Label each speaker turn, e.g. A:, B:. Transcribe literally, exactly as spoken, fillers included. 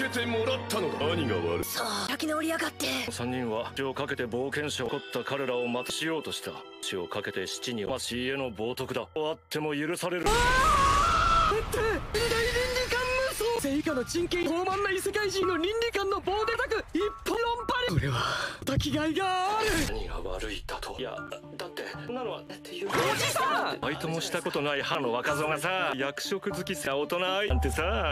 A: けてもらったのだ。何が悪い。
B: さあ開き直りやがって。
C: 三人は血をかけて冒険者を起こった彼らをまたしようとした。血をかけて七に魂への冒涜だ。あっても許される。
B: 待って二大倫理観無双。聖火の人権傲慢な異世界人の倫理観の棒でたく一本論破れ。俺は滝がいがある。
C: 何が悪いだと。いやだってそんなのはっていう。
B: おじさん。
C: バイトもしたことない歯の若造がさ、役職好きさ大人なんてさ。